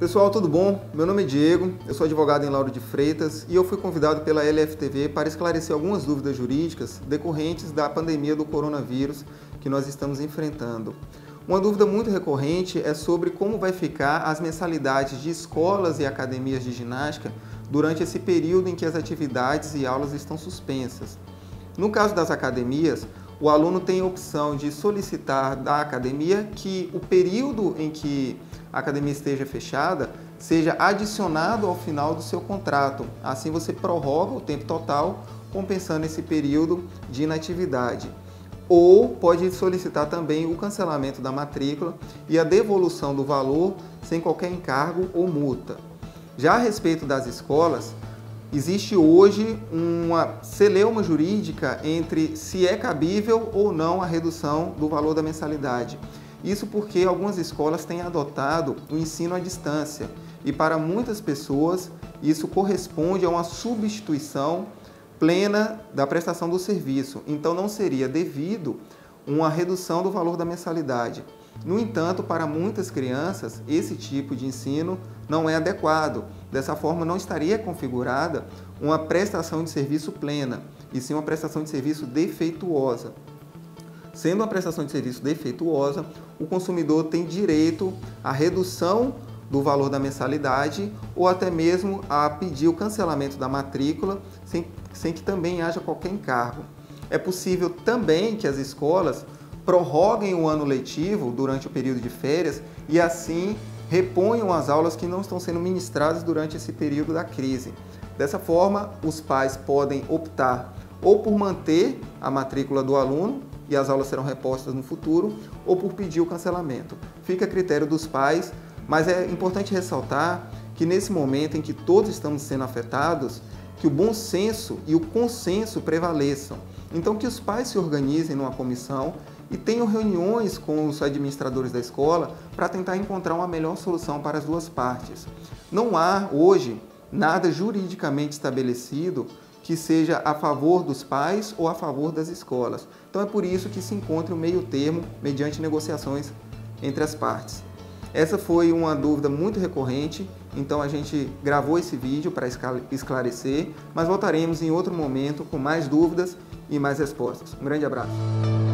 Pessoal, tudo bom? Meu nome é Diego, eu sou advogado em Lauro de Freitas e eu fui convidado pela LFTV para esclarecer algumas dúvidas jurídicas decorrentes da pandemia do coronavírus que nós estamos enfrentando. Uma dúvida muito recorrente é sobre como vai ficar as mensalidades de escolas e academias de ginástica durante esse período em que as atividades e aulas estão suspensas. No caso das academias, o aluno tem a opção de solicitar da academia que o período em que a academia esteja fechada seja adicionado ao final do seu contrato. Assim você prorroga o tempo total, compensando esse período de inatividade. Ou pode solicitar também o cancelamento da matrícula e a devolução do valor sem qualquer encargo ou multa. Já a respeito das escolas, existe hoje uma celeuma jurídica entre se é cabível ou não a redução do valor da mensalidade. Isso porque algumas escolas têm adotado o ensino à distância e para muitas pessoas isso corresponde a uma substituição plena da prestação do serviço. Então não seria devido uma redução do valor da mensalidade. No entanto, para muitas crianças, esse tipo de ensino não é adequado. Dessa forma, não estaria configurada uma prestação de serviço plena, e sim uma prestação de serviço defeituosa. Sendo uma prestação de serviço defeituosa, o consumidor tem direito à redução do valor da mensalidade ou até mesmo a pedir o cancelamento da matrícula sem que também haja qualquer encargo. É possível também que as escolas prorroguem o ano letivo durante o período de férias e assim reponham as aulas que não estão sendo ministradas durante esse período da crise. Dessa forma, os pais podem optar ou por manter a matrícula do aluno e as aulas serão repostas no futuro, ou por pedir o cancelamento. Fica a critério dos pais, mas é importante ressaltar que nesse momento em que todos estamos sendo afetados, que o bom senso e o consenso prevaleçam. Então que os pais se organizem numa comissão e tenham reuniões com os administradores da escola para tentar encontrar uma melhor solução para as duas partes. Não há hoje nada juridicamente estabelecido que seja a favor dos pais ou a favor das escolas. Então é por isso que se encontra o meio termo mediante negociações entre as partes. Essa foi uma dúvida muito recorrente, então a gente gravou esse vídeo para esclarecer, mas voltaremos em outro momento com mais dúvidas e mais respostas. Um grande abraço!